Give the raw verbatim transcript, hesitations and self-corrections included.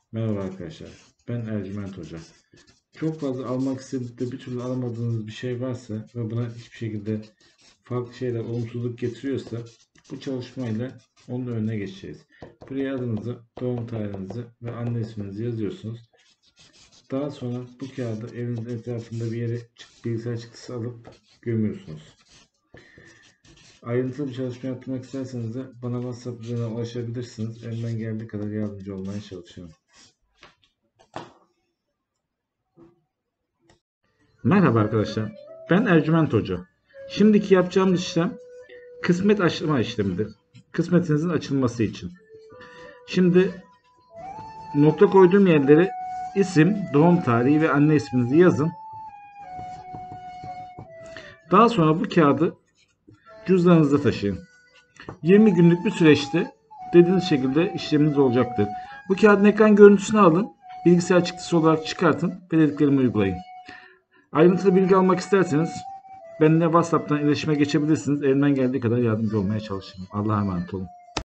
Merhaba arkadaşlar. Ben Ercüment Hoca. Çok fazla almak istediğinizde de bir türlü alamadığınız bir şey varsa ve buna hiçbir şekilde farklı şeyler olumsuzluk getiriyorsa bu çalışmayla onun önüne geçeceğiz. Buraya adınızı, doğum tarihinizi ve anne isminizi yazıyorsunuz. Daha sonra bu kağıdı evinizin etrafında bir yere bilgisayar çıktısı alıp gömüyorsunuz. Ayrıntılı bir çalışma yapmak isterseniz de bana WhatsApp üzerinden ulaşabilirsiniz. Elimden geldiği kadar yardımcı olmaya çalışıyorum. Merhaba arkadaşlar. Ben Ercüment Hoca. Şimdiki yapacağımız işlem kısmet açma işlemidir. Kısmetinizin açılması için. Şimdi nokta koyduğum yerlere isim, doğum tarihi ve anne isminizi yazın. Daha sonra bu kağıdı cüzdanınızda taşıyın. yirmi günlük bir süreçte dediğiniz şekilde işleminiz olacaktır. Bu kağıdın ekran görüntüsünü alın. Bilgisayar çıktısı olarak çıkartın ve dediklerimi uygulayın. Ayrıntılı bilgi almak isterseniz benimle WhatsApp'tan iletişime geçebilirsiniz. Elimden geldiği kadar yardımcı olmaya çalışırım. Allah'a emanet olun.